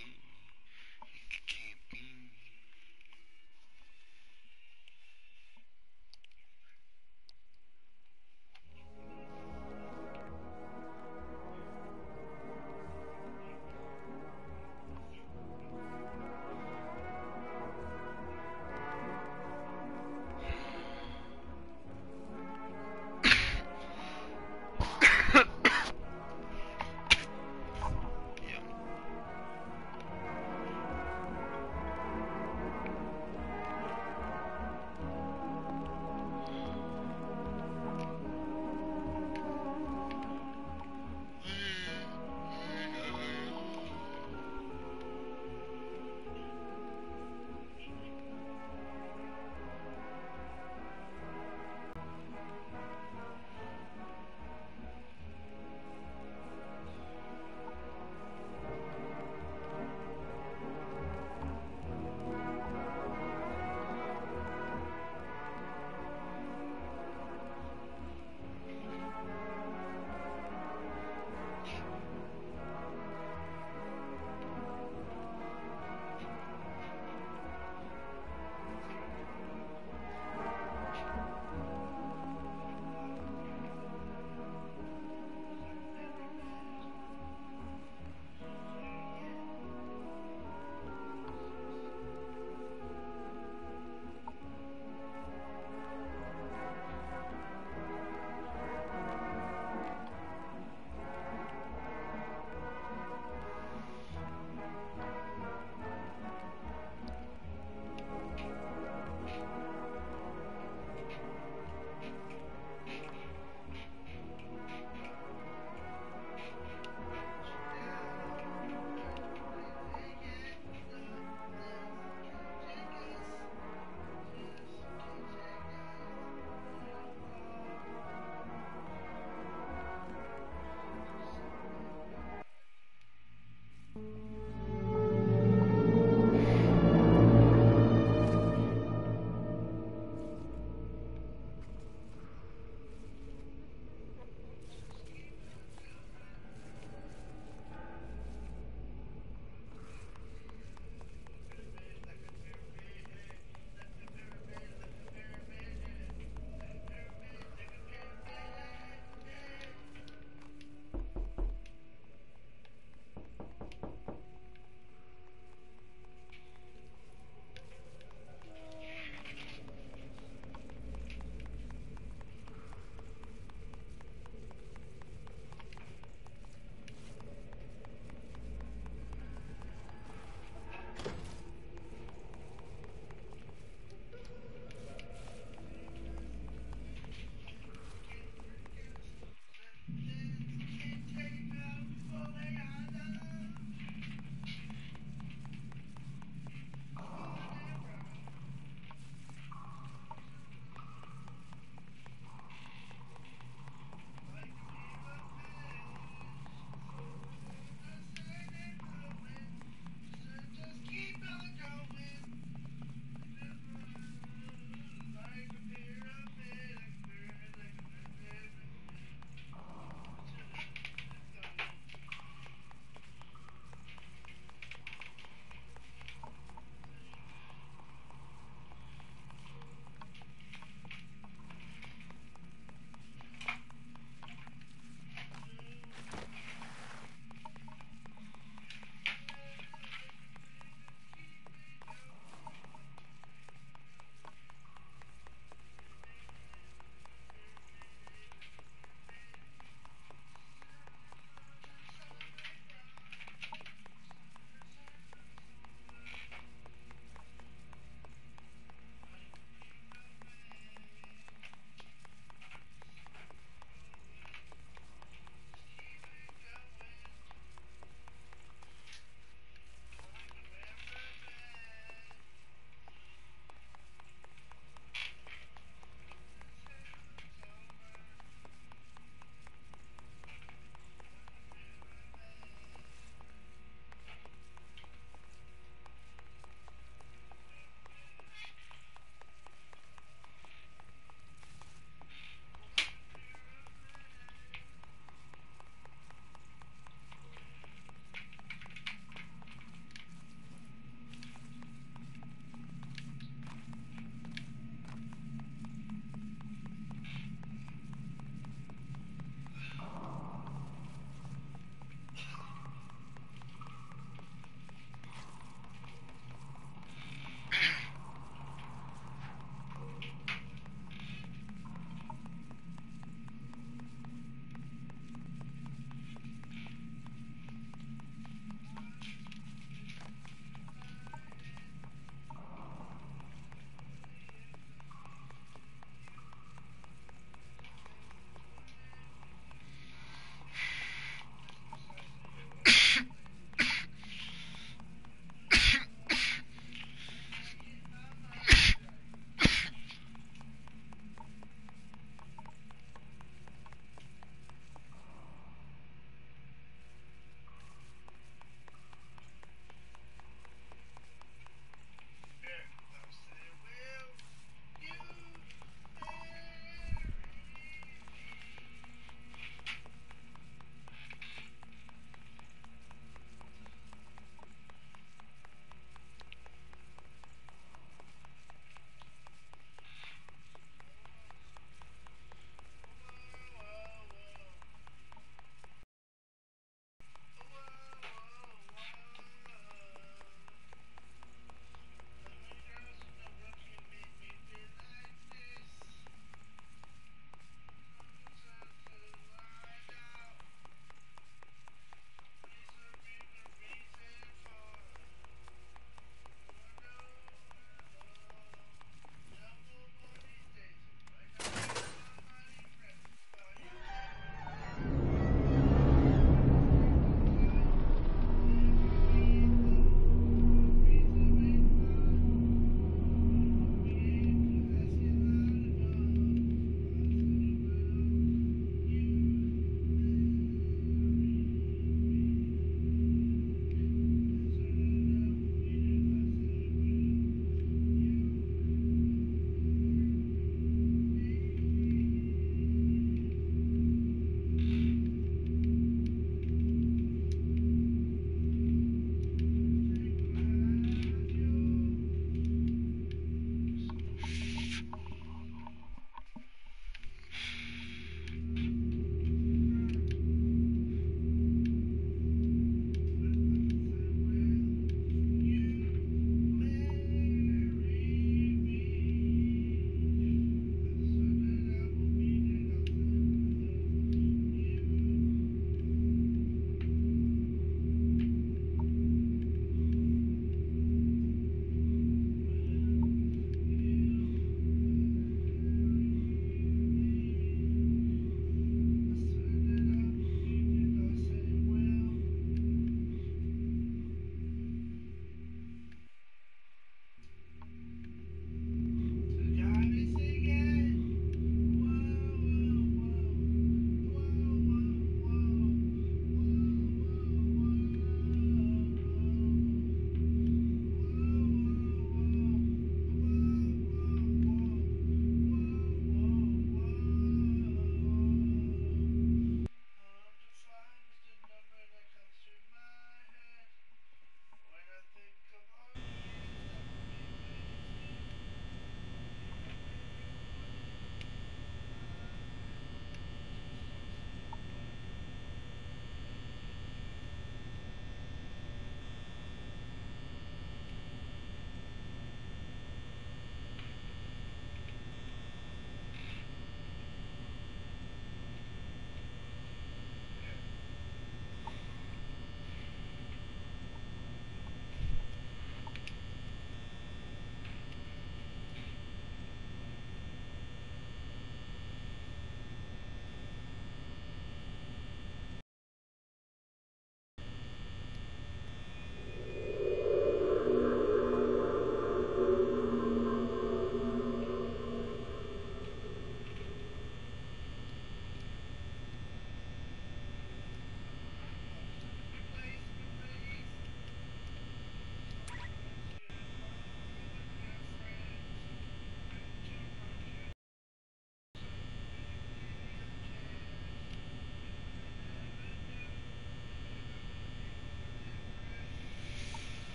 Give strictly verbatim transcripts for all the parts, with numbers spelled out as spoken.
see me. You can't be me. Yeah.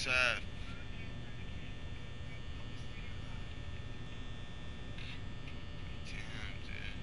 up? Damn, dude.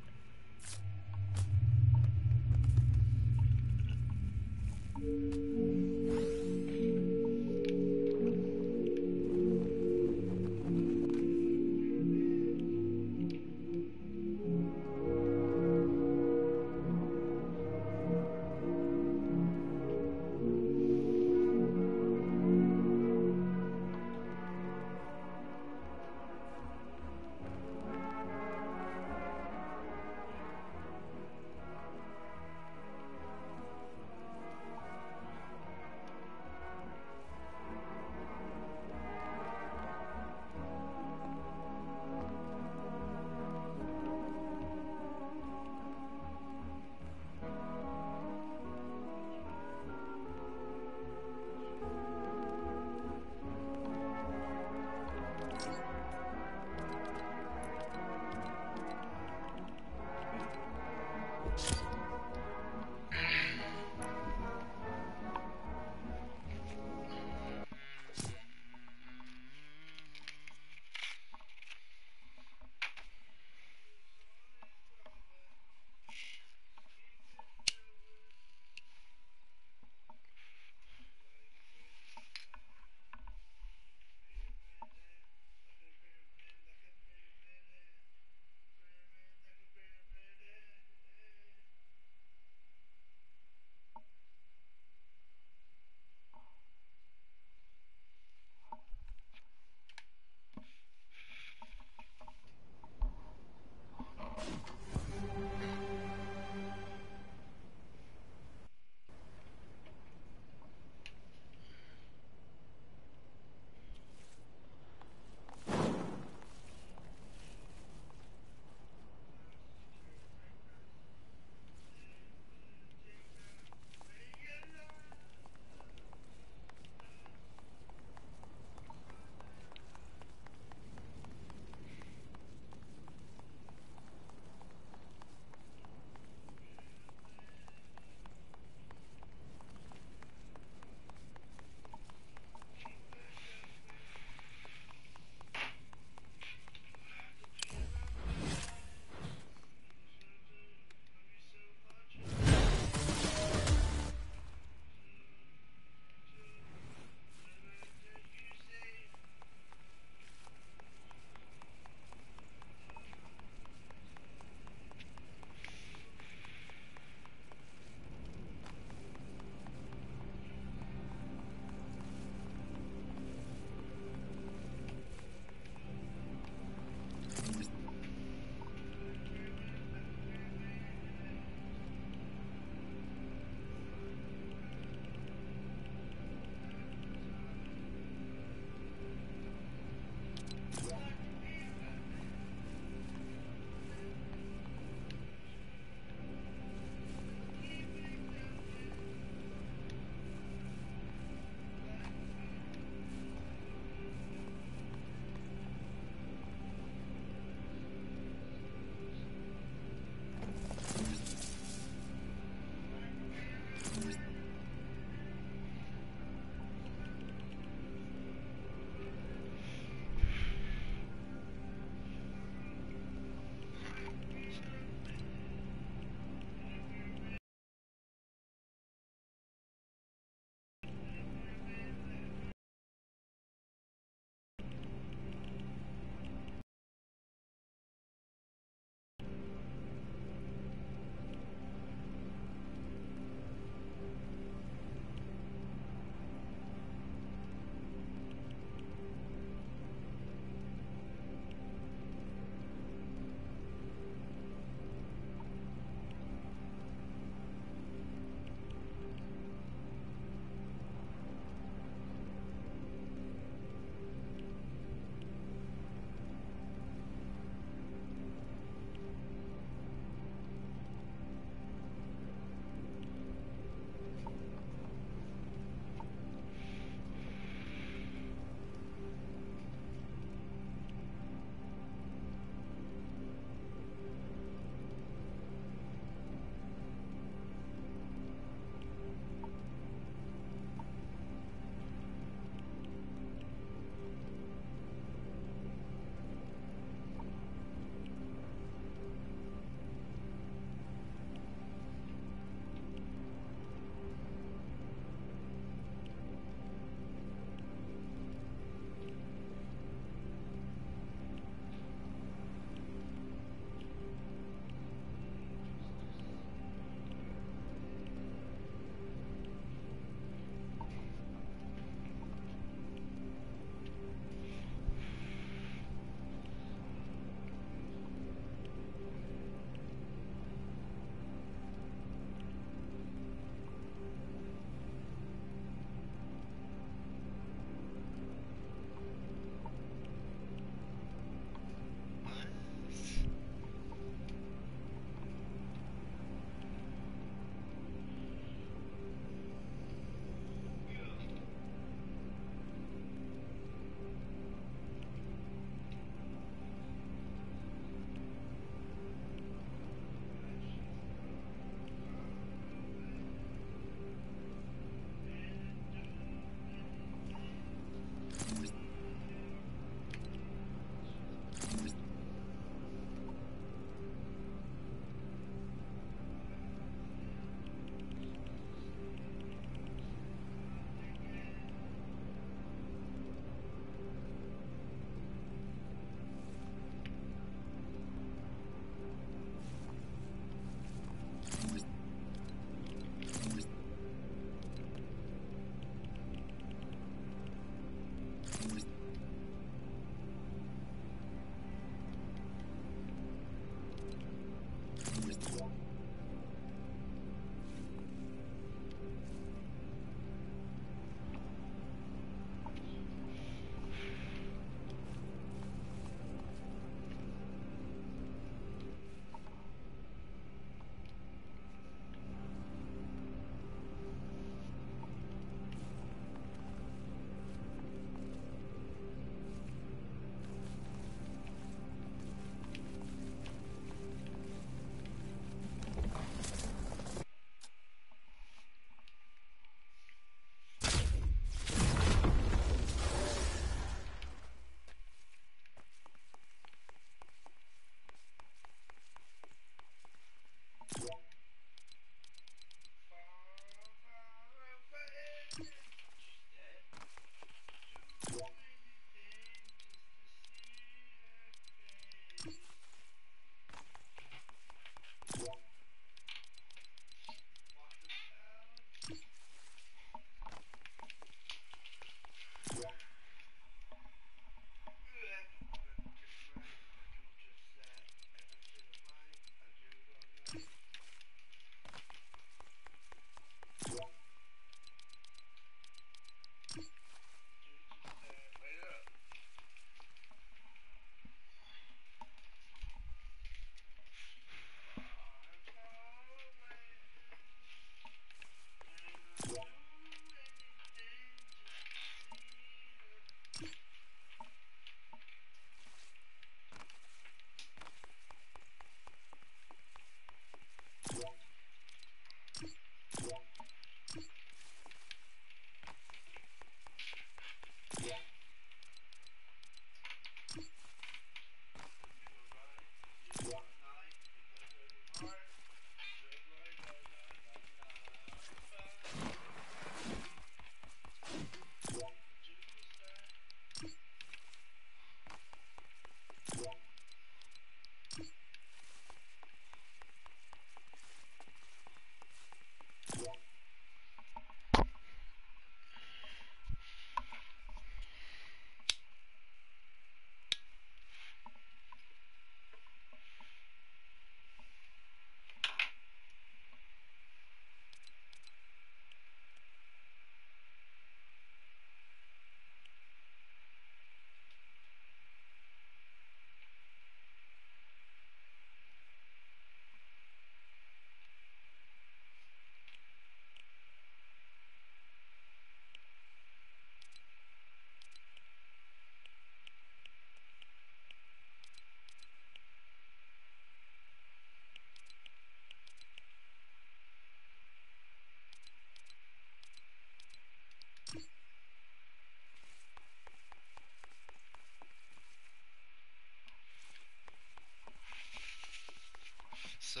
So,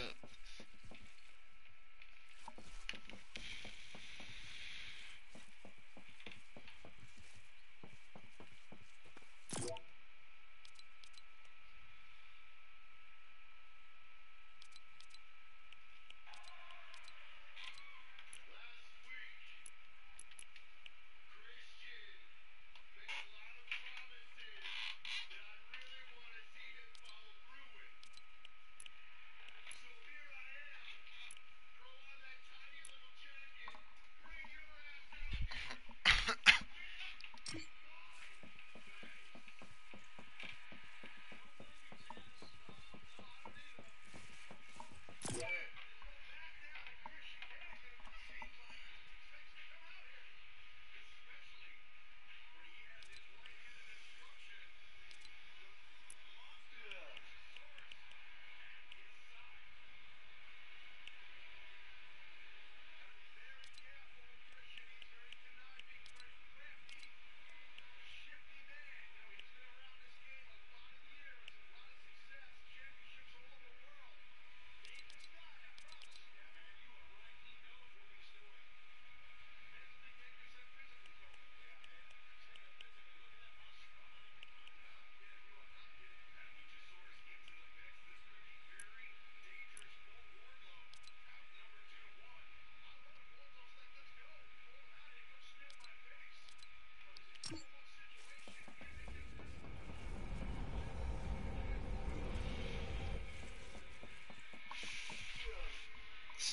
so,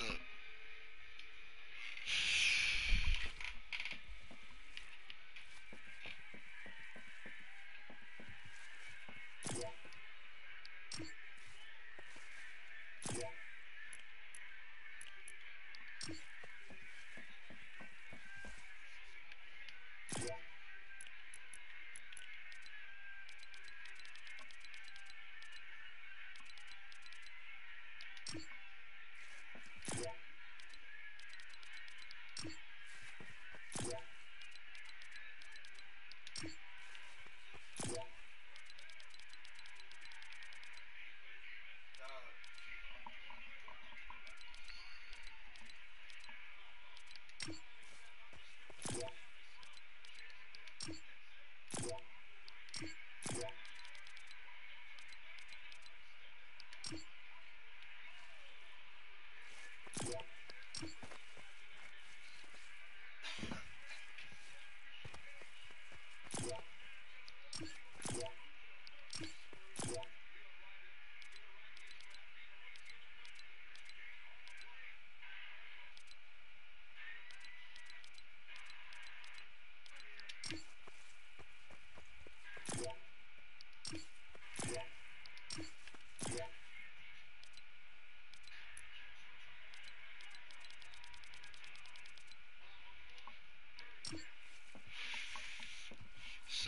so,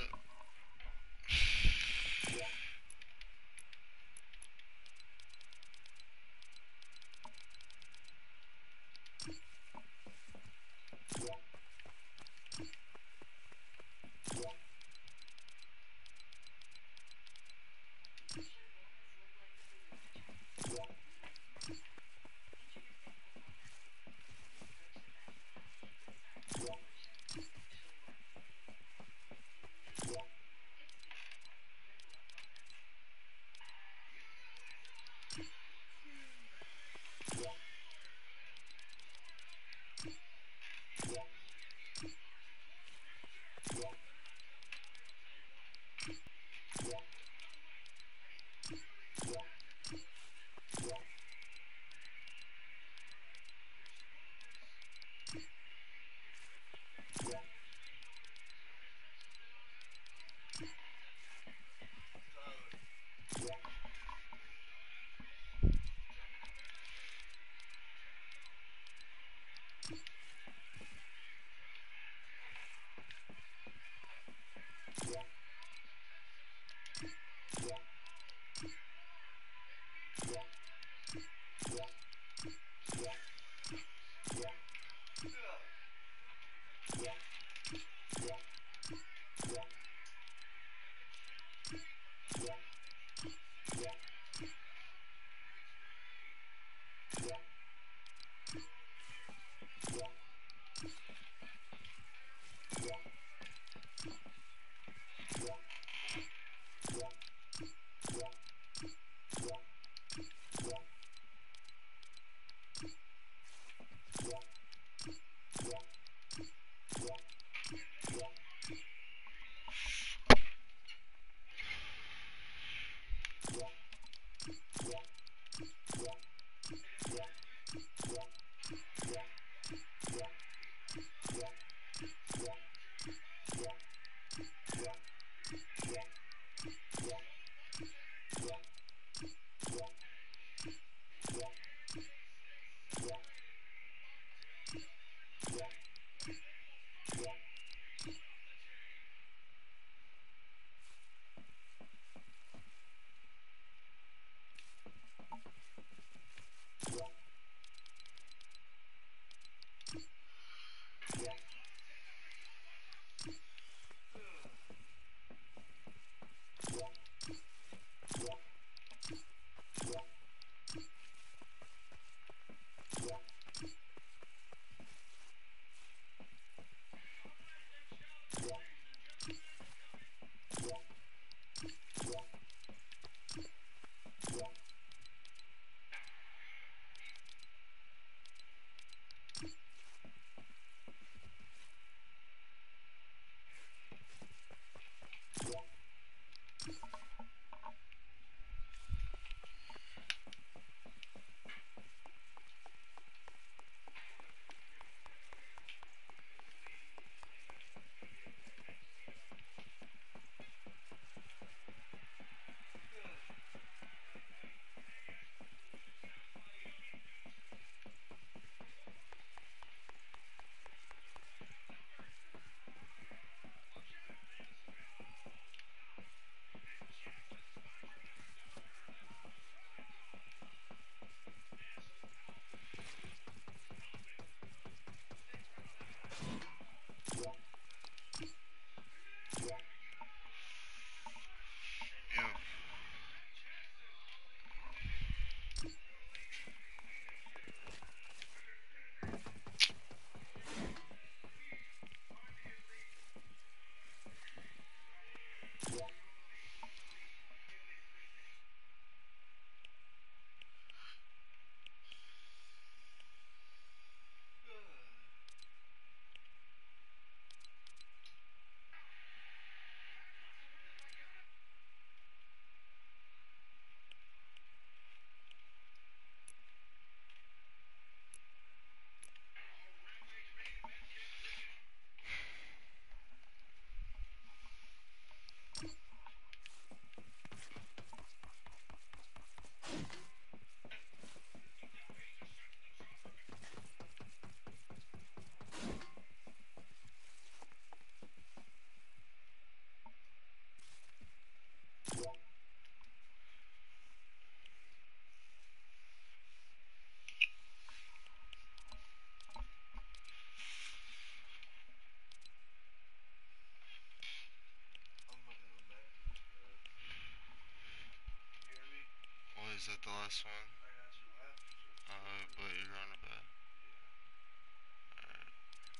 is that the last one? Uh, but you're on a bet. Alright.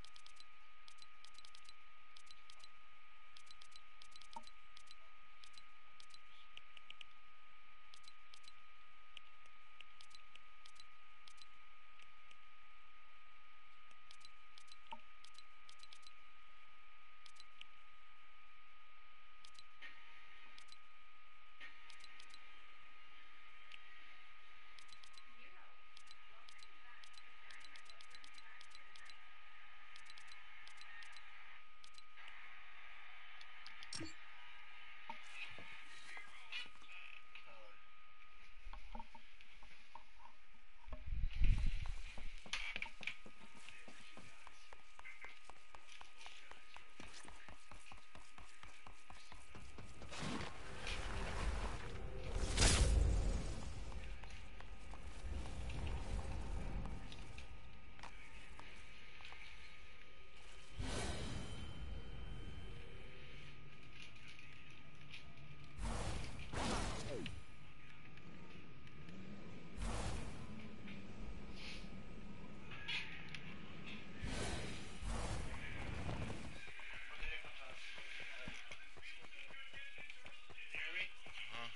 Huh?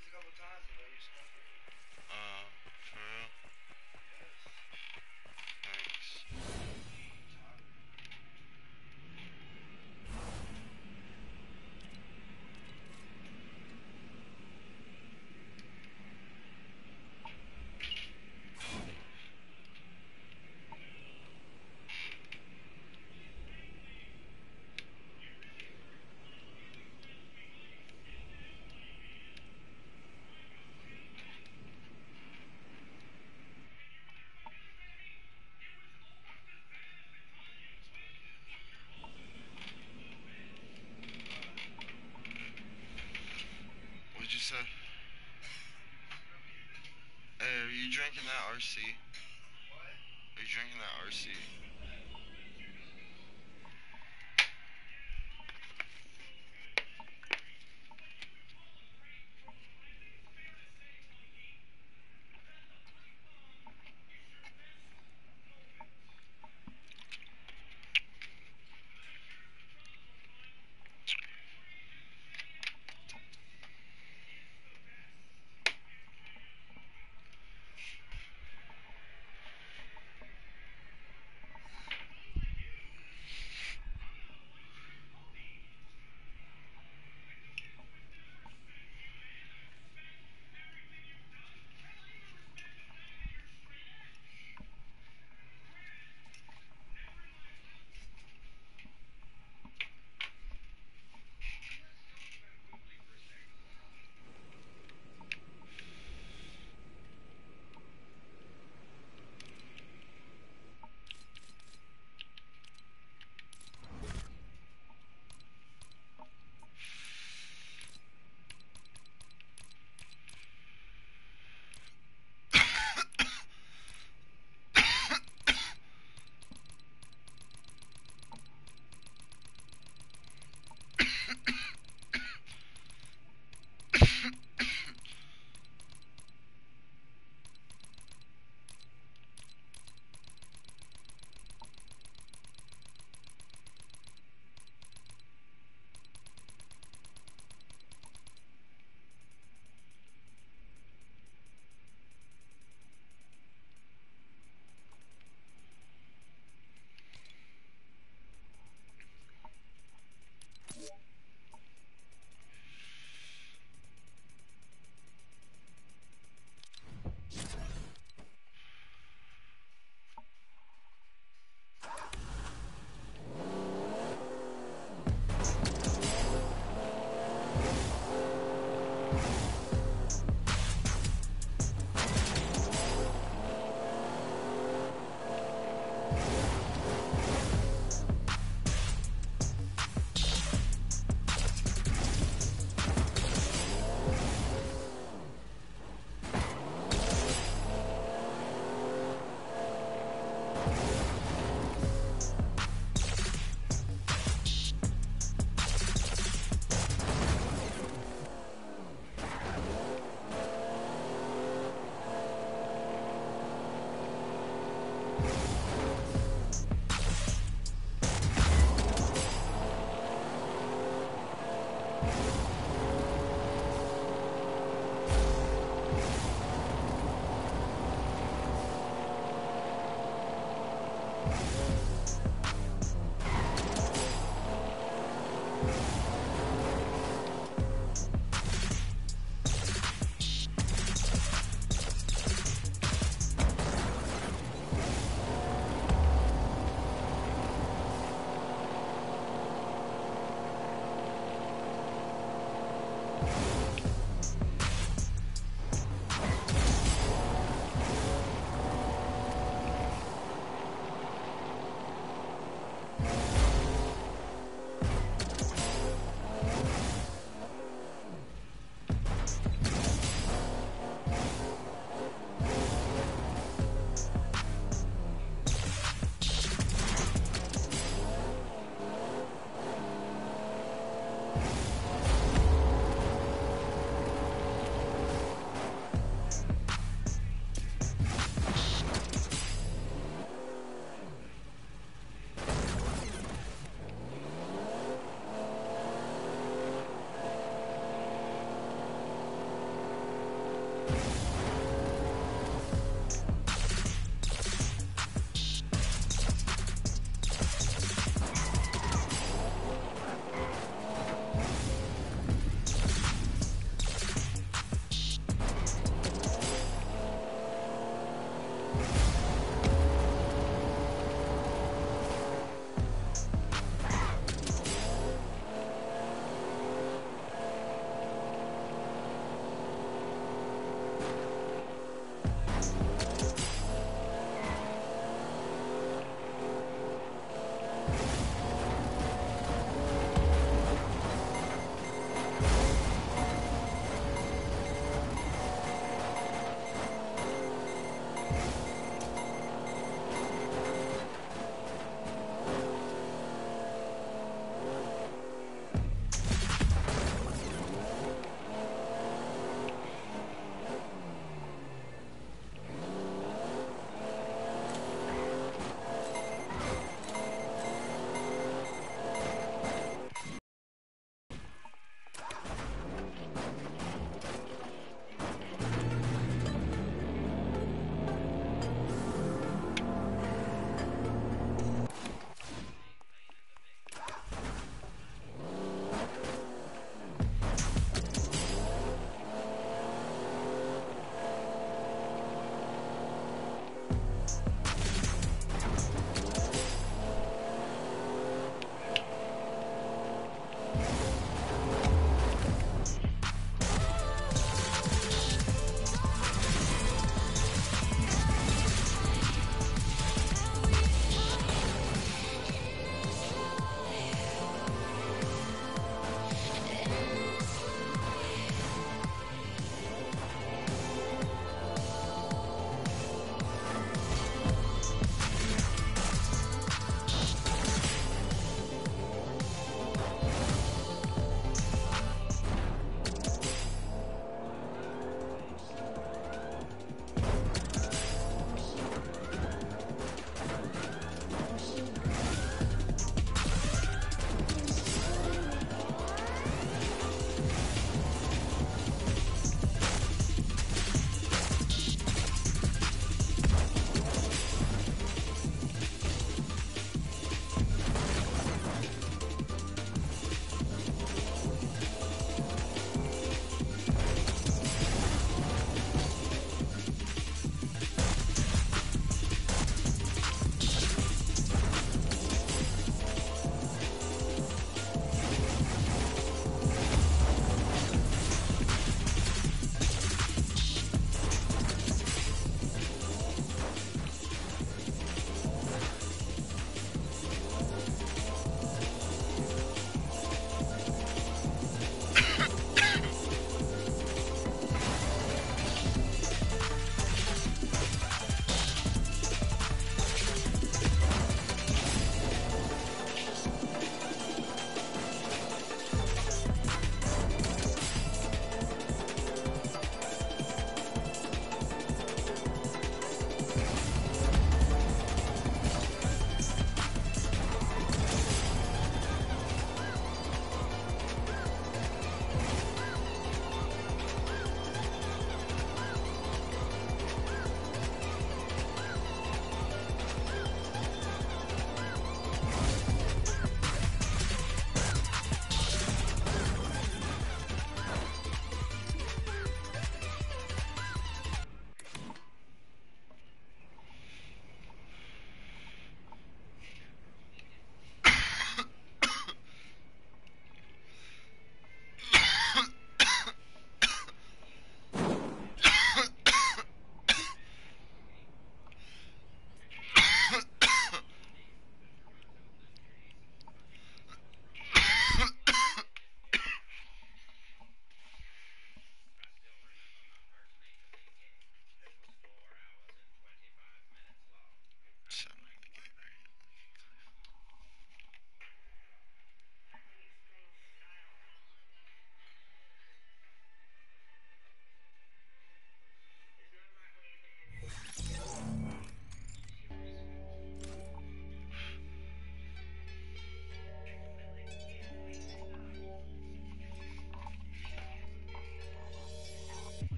Uh, for real? Thanks. What'd you say? Hey, are you drinking that R C? Are you drinking that R C?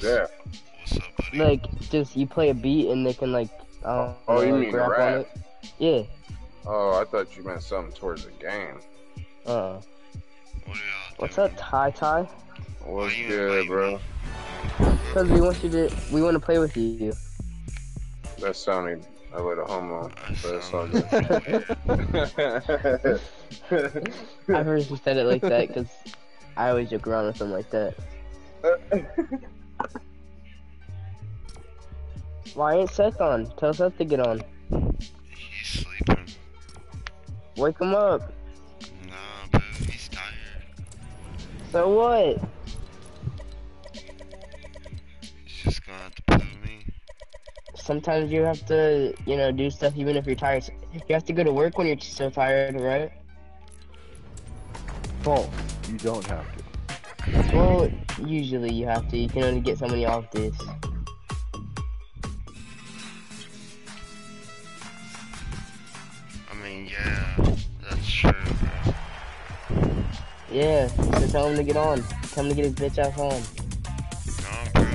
that? What's up, buddy? Like, just you play a beat and they can like, um, Oh, you like, mean rap, rap? on it. Yeah. Oh, I thought you meant something towards the game. Uh. What are y'all What's doing? up, Ty Ty? What's you good, invite bro? me? Cause we want you to, we want to play with you. That sounded a little homo, That but it's all sounds good. I heard you said it like that because I always joke around with them like that. Why ain't Seth on? Tell Seth to get on. He's sleeping. Wake him up. Nah, bro, he's tired. So what? He's just gonna have to put me. Sometimes you have to, you know, do stuff even if you're tired. You have to go to work when you're so tired, right? False. You don't have to. Well, usually you have to. You can only get so many off days. I mean, yeah, that's true, bro. Yeah, so tell him to get on. Tell him to get his bitch ass on. Nah, bro.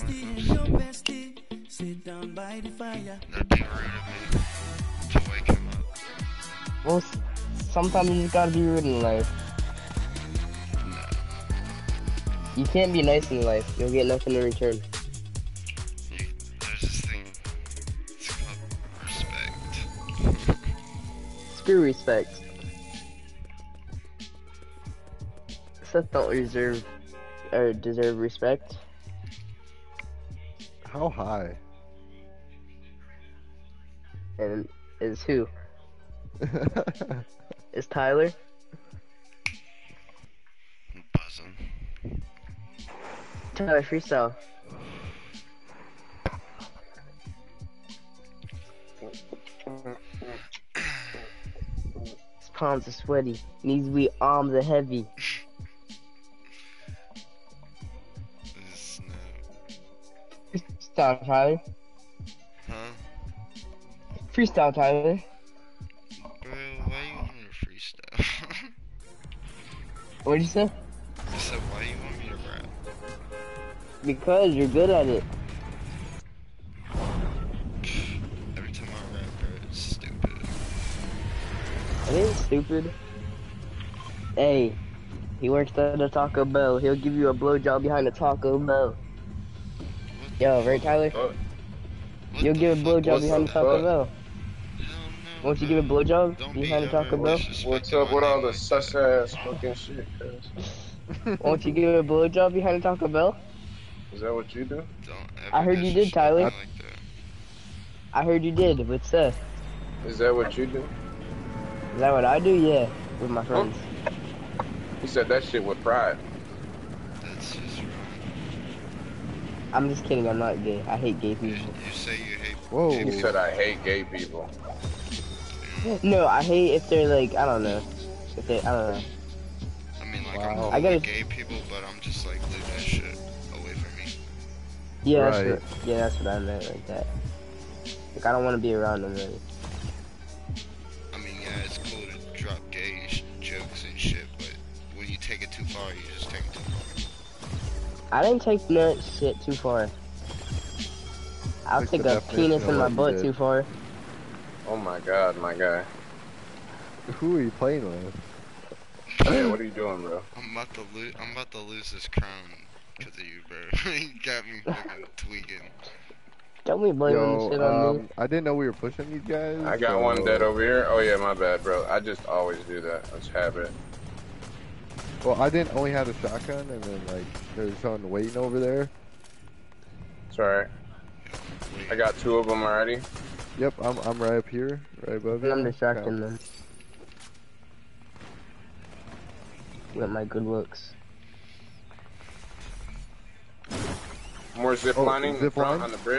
That'd be rude of me to wake him up. Well, s- sometimes you just gotta be rude in life. Nah. You can't be nice in life. You'll get nothing in return. You, there's this thing. It's called respect. Screw respect. Seth don't reserve or deserve respect. How high? And is who? Is Tyler? I'm buzzing. Tyler freestyle. His palms are sweaty. Knees weak, arms are heavy. This no. Freestyle, Tyler. Huh? Freestyle, Tyler. Bro, why you want me to freestyle? What'd you say? I said, why you want me to rap? Because you're good at it. Every time I rap, bro, it's stupid. It ain't stupid. Hey, he works at a Taco Bell. He'll give you a blowjob behind a Taco Bell. What Yo, the right, Tyler? What? What You'll the give a fuck blowjob is behind a the Taco fuck? Bell. Hell no, Won't you bro. give a blowjob Don't behind be a Taco ever Bell? disrespecting What's up my with all name the like sus that. ass fucking shit, cuz? Won't you give a blowjob behind a Taco Bell? Is that what you do? Don't ever I heard you did, disrespect me Tyler. like that. I heard you did with Seth. Is that what you do? Is that what I do? Yeah, with my friends. He said that shit with pride. That's just wrong. I'm just kidding. I'm not gay. I hate gay You, people. you say you hate Whoa. gay He people. said I hate gay people. No, I hate if they're like, I don't know. If they, I don't know. I mean, like, Wow. I'm cool I gotta- with gay people, but I'm just like, leave that shit away from me. Yeah, Right. that's what, yeah, that's what I meant like that. Like, I don't want to be around them really. I mean, yeah, it's cool to drop gay sh- jokes and shit, but when you take it too far, you just take it too far. I didn't take no shit too far. I'll Like take the a definition penis of in my what you butt did. too far. Oh my god, my guy. Who are you playing with? Hey, what are you doing, bro? I'm about to lose. I'm about to lose this crown because of you, bro. You got me fucking tweaking. Don't be blaming the shit Yo, on me. um, I didn't know we were pushing these guys. I got so- one dead over here. Oh yeah, my bad, bro. I just always do that. Let's have it. Well, I didn't only have a shotgun, and then like there's someone waiting over there. It's alright. I got two of them already. Yep, I'm I'm right up here, right above you. And I'm distracting Okay. them with my good looks. More zip Oh, lining in zip front line? on the bridge.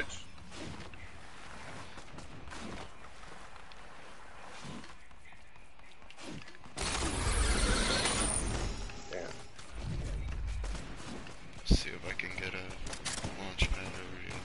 Damn. See if I can get a launch pad over you.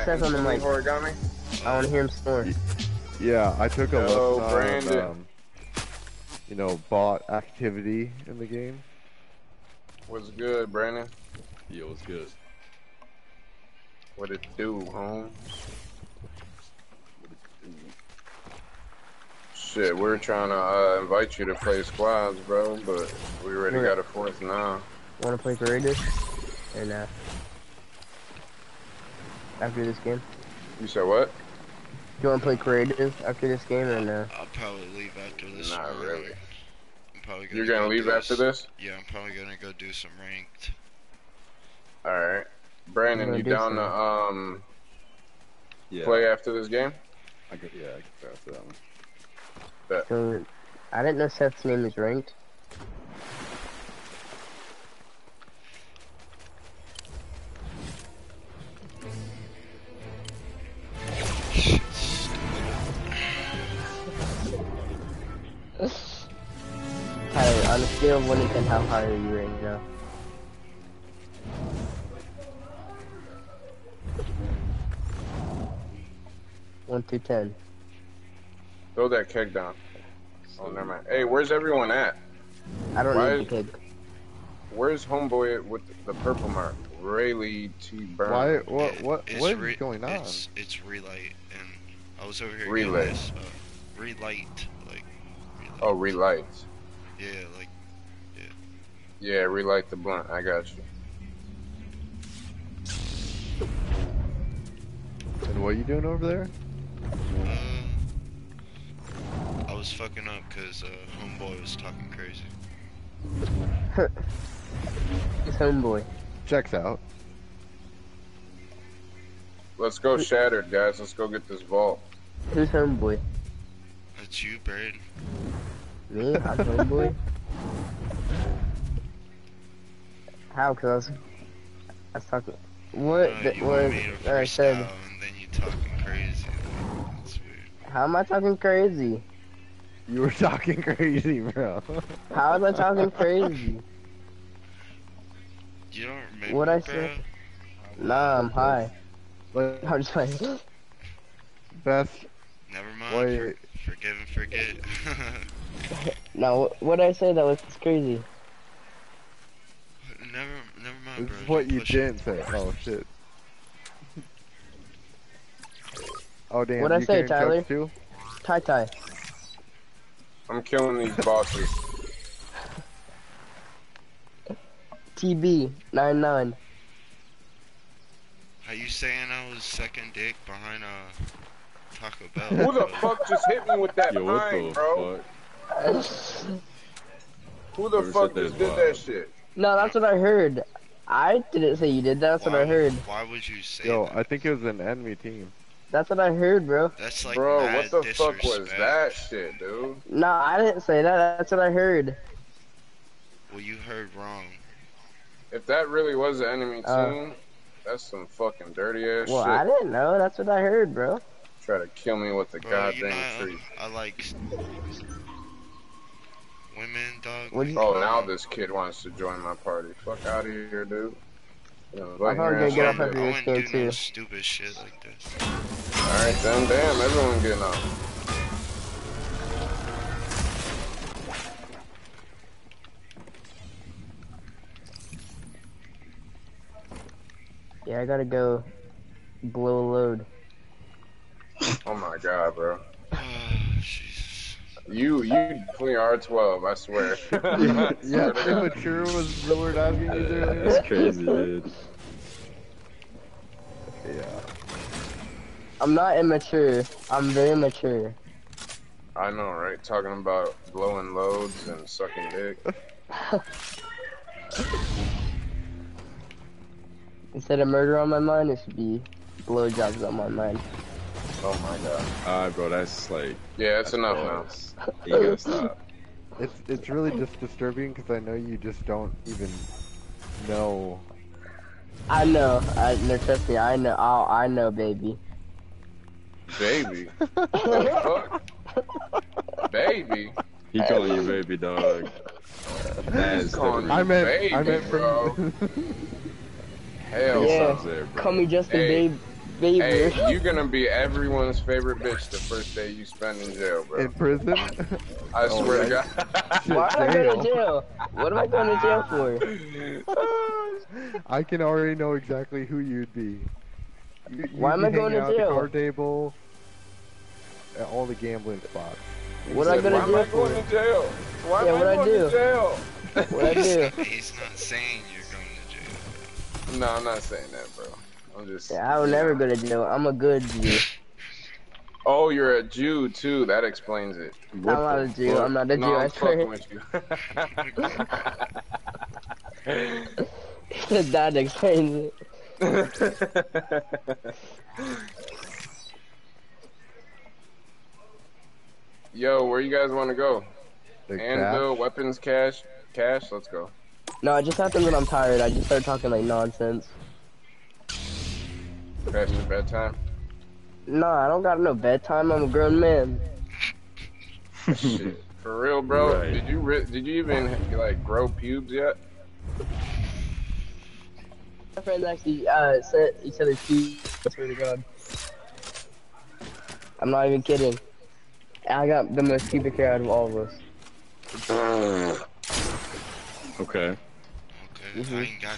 Seth on the mic. Origami? I want to hear him snore. Yeah, I took a Yo, lesson Brandon. on, um, you know, bot activity in the game. What's good, Brandon? Yo, what's good? What it do, home? Shit, we're trying to uh, invite you to play squads, bro, but we already Where? got a fourth now. Want to play Raiders? Or nah? After this game? You said what? You want to play creative after this game or no? I'll probably leave after this Not one. really. I'm probably gonna You're gonna go leave do after s- this? Yeah, I'm probably gonna go do some ranked. Alright. Brandon, gonna you do down something. to um Yeah. play after this game? I could, yeah, I could play after that one. So, I didn't know Seth's name is ranked. Tyler, on a scale of one to ten, how high are you right now? One to ten. Throw that keg down. Oh, never mind. Hey, where's everyone at? I don't Why need is- the keg. Where's homeboy with the purple mark? Rayleigh T. Burns. Why? What? It- What? it's What is re- going on? It's it's relight, and I was over here Relay. getting this uh, relight, like. Relight. Oh, relight. Yeah, like. Yeah, relight the blunt. I got you. And what are you doing over there? Uh, I was fucking up because uh, homeboy was talking crazy. It's homeboy. Checks out. Let's go shattered, guys. Let's go get this vault. Who's homeboy? That's you, Bird. Me? I'm homeboy? How? Cause I was, I was talking. What Uh, the, you what want me to I said? freestyle and then you talking crazy. Like, that's weird. How am I talking crazy? You were talking crazy, bro. How was I talking crazy? You don't remember, What'd I bro? say? Nah, I'm high. Like, I'm just playing. best Never mind. way. For, forgive and forget. No, what did I say that was crazy? never, never mind, This bro. is what Don't you push it. didn't say. Oh shit. Oh damn. What'd I you say, carrying chucks Tyler? Too? Tie tie. I'm killing these bosses. T B nine nine. How you saying I was second dick behind a Taco Bell? Who the fuck just hit me with that Yo, what pine, the bro? fuck? Who the Whoever fuck said just that did is that wild. shit? No, that's what I heard. I didn't say you did. That's what I Why- heard. Why would you say Yo, that? I think it was an enemy team. That's what I heard, bro. That's like Bro, mad what the fuck was disrespect. that shit, dude? No, I didn't say that. That's what I heard. Well, you heard wrong. If that really was an enemy Uh, team, that's some fucking dirty ass Well, shit. I didn't know. That's what I heard, bro. Try to kill me with the Bro, you know, goddamn tree. I, I like women, dog. What'd you- Oh, now this kid wants to join my party. Fuck out of here, dude. You know, invite I thought we were your gonna ass get over off here. after I this wouldn't game, do no too. stupid shit like this. Alright then, damn, everyone getting up. Yeah, I gotta go blow a load. Oh my god, bro. Oh, Jesus. You, you definitely are twelve, I swear. yeah, Swear to God. immature was the word I was gonna use earlier. That's crazy, dude. Yeah. I'm not immature. I'm very mature. I know, right? Talking about blowing loads and sucking dick. Instead of murder on my mind, it should be blowjobs on my mind. Oh my god. Alright, bro, that's like. Yeah, it's that's enough balls. You gotta stop. It's it's really just disturbing because I know you just don't even know. I know. I no, trust me. I know. Oh, I know, baby. now. Baby. The fuck? Baby. He calling you baby dog. That's calling different. I meant I Baby, meant bro. from. Hell Yeah. no. Sounds there, bro. Call me Justin Hey. Babe, Favorite. Hey, you're gonna be everyone's favorite bitch the first day you spend in jail, bro. In prison? I Oh, swear to yeah. God. Shit, Why am I going to jail. jail? What am I going to jail for? I can already know exactly who you'd be. You, Why you'd am be I going hanging to out at the jail? card table, at all the gambling spots. He What I said, go to why am jail I going for? to jail? Why Yeah, am what I I going do? to jail? What I He's do? not, he's not saying you're going to jail. No, I'm not saying that, bro. I'm just, Yeah, I will you never know. go to jail. I'm a good Jew. Oh, you're a Jew too. That explains it. What I'm not a the Jew. fuck? I'm not a No, Jew, I I'm fucking swear. with you. That explains it. Yo, where you guys want to go? The Anvil, crash? weapons, cash, cash. Let's go. No, it just happens when I'm tired. I just start talking like nonsense. Past your bedtime. No, I don't got no bedtime. I'm a grown man. Shit, for real, bro. Right. Did you re did you even like grow pubes yet? My friends actually uh, sent each other keys. I swear to God. I'm not even kidding. I got the most pubic hair out of all of us. Okay. Okay, Mhm. I ain't got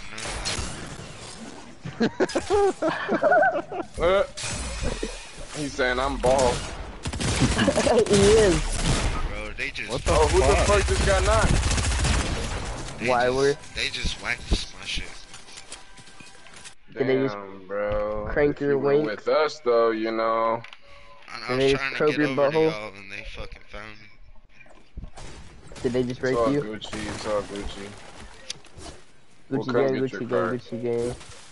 none. Uh, he's saying I'm bald. He is. Bro, they just What the Oh, who the fuck? fuck just got knocked? they Why just, we're- they just whacked my shit. Did they just Damn, bro. crank If your you were wink? with us, though, you know. I, I Did was they just trying to probe get your over to butthole? y'all and they fucking found me. Did they just It's rape all you? Gucci. It's all Gucci. We'll Gucci come gang, get your Gucci gang, card. Gucci gang.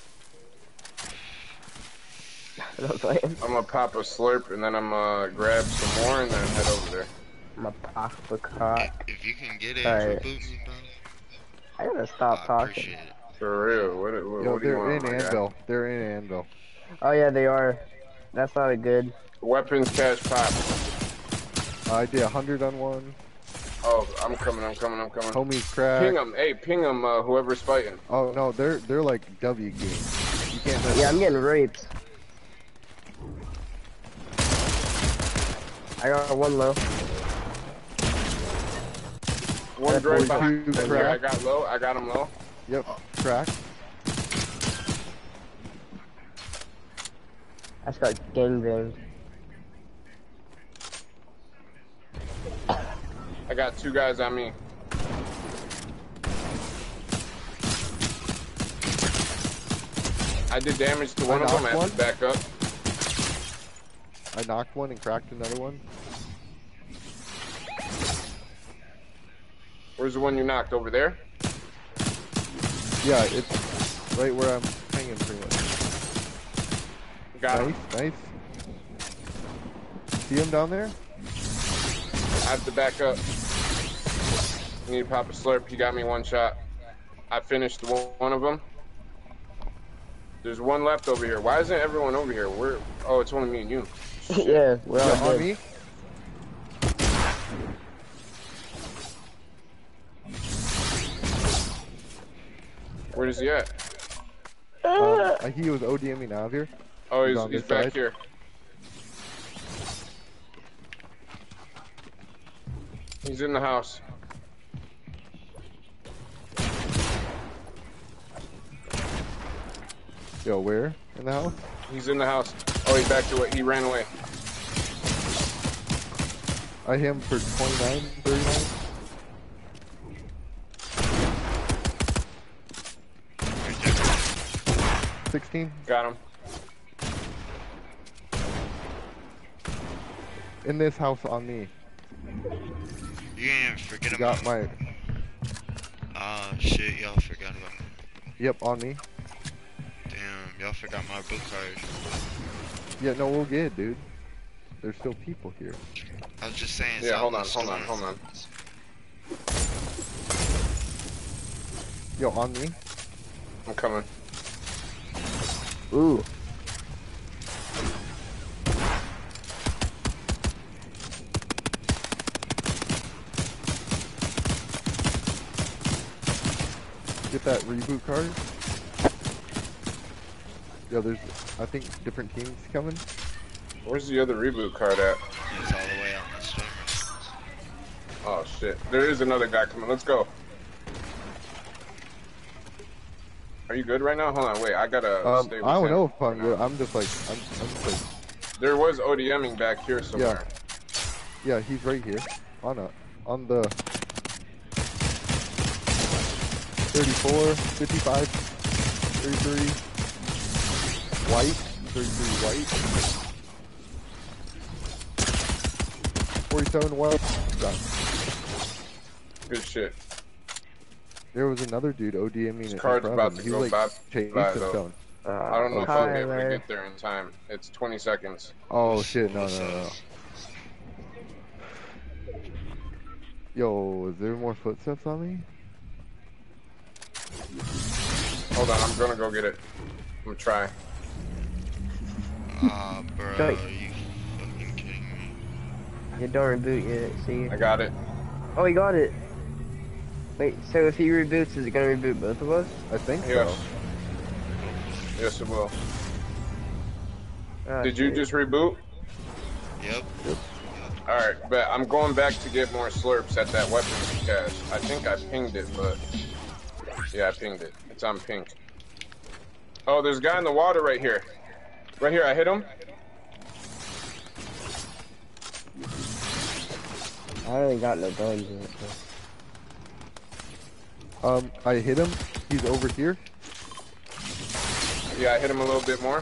I'm not playing. I'm gonna pop a slurp and then I'm gonna grab some more and then head over there. I'm a pop a If, cock. if you can get it Alright. for boot me, bro, I gotta stop I talking. appreciate it. For real. What, what, Yo, what do you they're want, in my guy? Anvil. They're in Anvil. Oh yeah, they are. That's not a good. Weapons, cash, pop. I did a hundred on one. Oh, I'm coming. I'm coming. I'm coming. Homie's cracked. Ping them. Hey, ping them. Uh, whoever's fighting. Oh no, they're they're like W game. You can't miss. Yeah, I'm getting raped. I got one low. One That's right one behind. two Here, I crack. got low. I got him low. Yep, cracked. I just got gangbanged. I got two guys on me. I did damage to one I of them. I knocked have to back up. I knocked one and cracked another one. Where's the one you knocked? Over there? Yeah, it's right where I'm hanging pretty much. Got him. Nice, nice. See him down there? I have to back up. Need to pop a slurp. He got me one shot. I finished one one of them. There's one left over here. Why isn't everyone over here? We're oh, it's only me and you. Yeah, we're all Yeah, on dead. me. Where is he at? Um, he was ODMing out here. Oh, He's he's, on he's this back side. here. He's in the house. Yo, where in the house? He's in the house. Oh, he backed away. He ran away. I hit him for twenty-nine, thirty-nine. sixteen. Got him. In this house on me. You ain't forget You about got my. Ah, shit, y'all forgot about me. Yep, on me. Damn, y'all forgot my book card. Yeah, no, we'll get it, dude. There's still people here. I was just saying. it's Yeah, out hold in on, the hold on, store. hold on. Yo, on me. I'm coming. Ooh. Get that reboot card. Yo, there's, I think, different teams coming. Where's the other reboot card at? It's all the way out in the stream. Oh shit. There is another guy coming. Let's go. Are you good right now? Hold on, wait. I gotta Um, stay with I don't Sam know if right I'm now. good. I'm just like, I'm, I'm just like, There was ODMing back here somewhere. yeah, he's right here. On a, on the thirty-four, fifty-five, thirty-three, white, thirty-three white, forty-seven white. Got it. Good shit. There was another dude ODMing This in card's front of about him. to He go was bye- like chasing bye, though. someone. Uh, I don't know if I'll be able to Tyler. get there in time. It's twenty seconds. Oh What's- shit! No, what's no, no, up? no. Yo, is there more footsteps on me? Hold on, I'm gonna go get it. I'm gonna try. Ah, bro, Go. are you fucking kidding me? You don't reboot yet, see? I got it. Oh, he got it. Wait, so if he reboots, is it gonna reboot both of us? I think Yes. so. Yes, it will. Oh, Did you shit. just reboot? Yep. Alright, but I'm going back to get more slurps at that weapons cache. I think I pinged it, but... Yeah, I pinged it. It's on pink. Oh, there's a guy in the water right here. Right here, I hit him. I ain't got no guns yet. So. Um, I hit him. He's over here. Yeah, I hit him a little bit more.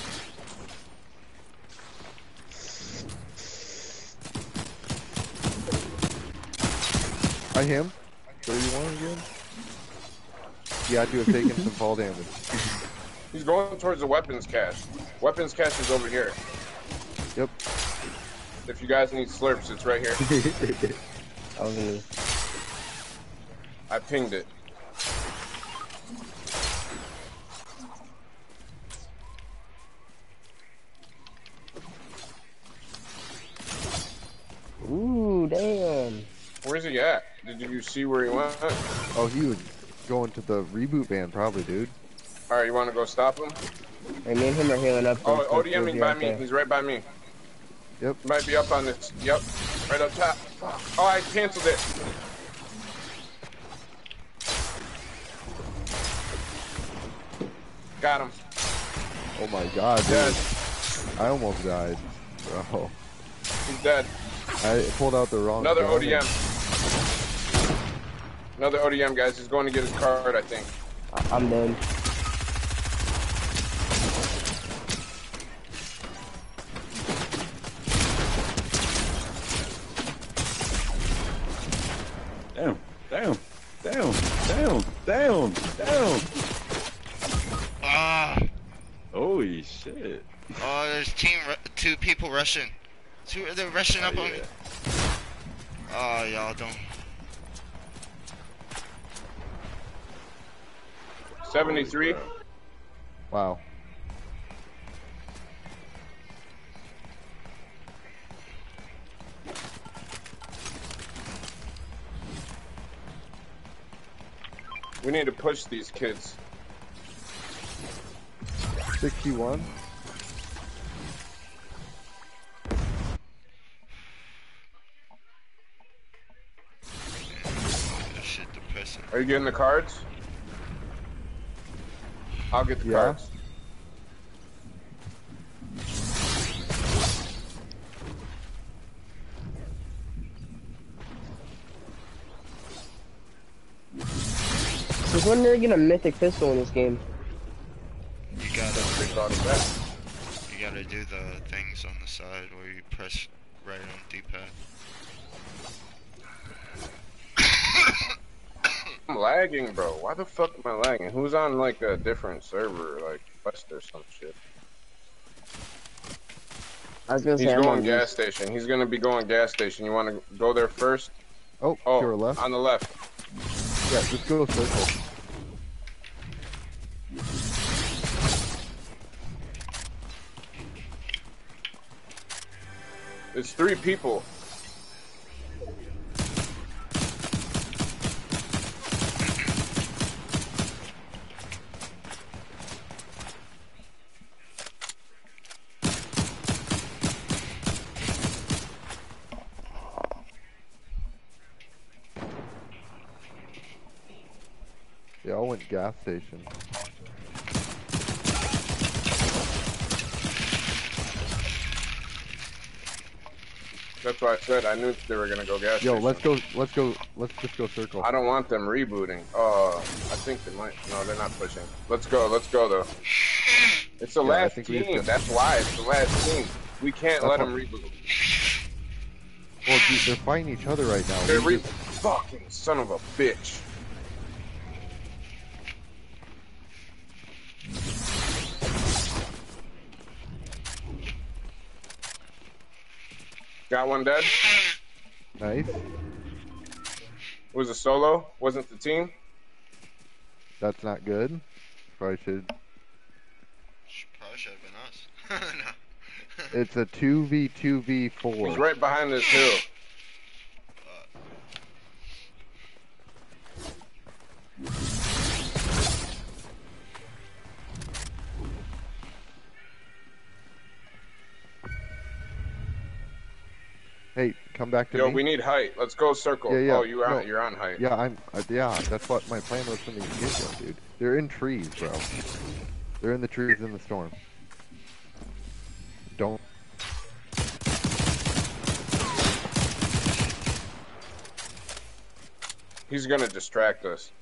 I him. thirty-one again. Yeah, I do have taken some fall damage. He's going towards the weapons cache. Weapons cache is over here. Yep. If you guys need slurps, it's right here. I was gonna... I pinged it. Ooh, damn. Where's he at? Did you see where he went? Oh, he was going to the reboot van, probably, dude. Alright, you want to go stop him? Hey, me and him are healing up. Oh, so ODMing he'll be by right me. there. He's right by me. Yep. He might be up on this. Yep. Right up top. Fuck. Oh, I canceled it. Got him. Oh my god, dude. Dead. I almost died. Bro. He's dead. I pulled out the wrong Another gun. O D M. Another O D M, guys. He's going to get his card, I think. I- I'm dead. Damn, damn, damn, damn, damn, damn. Ah! Holy shit. Oh, there's team, ru- two people rushing. Two, they're rushing up Oh, on me. yeah. Oh, y'all don't. seventy-three. Wow. We need to push these kids. sixty-one. This shit depressing. Are you getting the cards? I'll get the Yeah. cards. Since when did I get a mythic pistol in this game? You gotta, They thought of that. you gotta do the things on the side where you press right on D-pad. I'm lagging, bro. Why the fuck am I lagging? Who's on like a different server, like West or some shit? I was gonna He's say I'm going on gas station. He's gonna be going gas station. You want to go there first? Oh, Oh, to our left. on the left. Yeah, just go circle. It's three people. They all went gas station. That's why I said I knew they were gonna go gas Yo, station. let's go. Let's go. Let's just go circle. I don't want them rebooting. Uh, I think they might. No, they're not pushing. Let's go. Let's go though. It's the Yeah, I last think we just team. got- That's why it's the last team. We can't That's let why- them reboot. Well, dude, they're fighting each other right now. They're We re- just- fucking son of a bitch. Got one dead. Nice. Was a solo. Wasn't the team. That's not good. Probably should. Sh- Probably should have been us. No. It's a two v two v He's four. right behind this hill. Hey, come back to Yo, me. we need height. Let's go circle. Yeah, yeah. Oh, you're on. No. You're on height. Yeah, I'm. Uh, yeah, that's what my plan was from the get-go, dude. They're in trees, bro. They're in the trees in the storm. Don't. He's gonna distract us.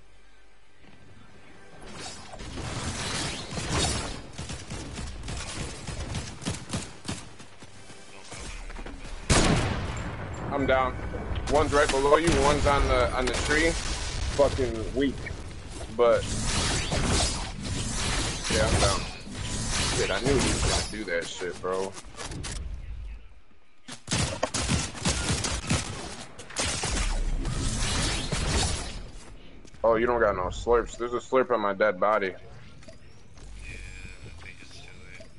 I'm down. One's right below you. One's on the on the tree. Fucking weak, but yeah, I'm down. Shit, I knew he was gonna do that shit, bro. Oh, you don't got no slurps. There's a slurp on my dead body. Yeah, I think it's too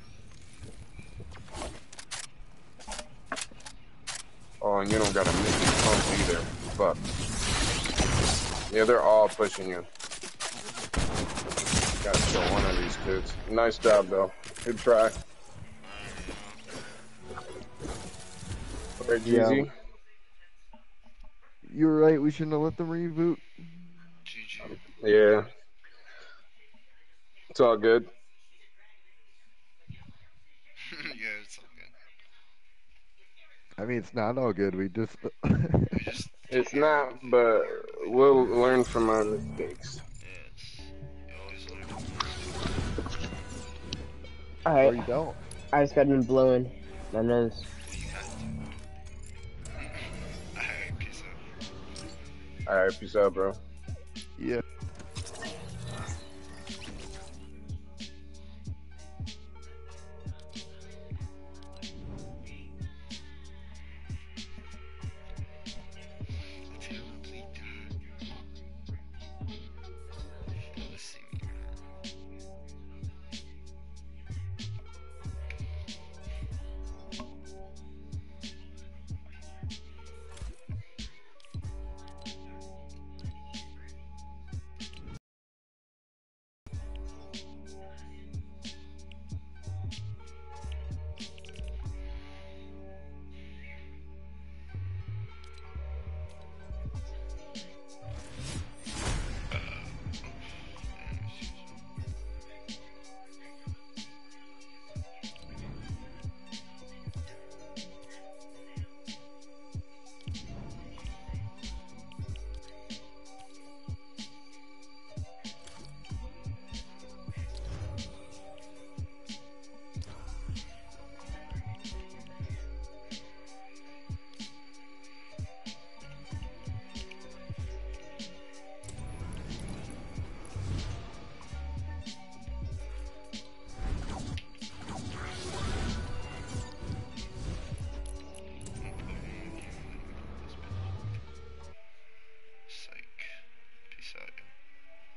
late. Oh, and you don't got a mini pump either. Fuck. Yeah, they're all pushing you. Gotta kill one of these kids. Nice job, though. Good try. Okay, Yeah. G Z. You're right. We shouldn't have let them reboot. G G. Yeah. It's all good. Yeah, it's all good. I mean, it's not all good. We just. We just. It's not, but we'll learn from our mistakes. Yeah, it's. You always learn. or Alright, you don't. I just got been blowing my nose. Well, you have to. Alright, peace out. Alright, peace out, bro.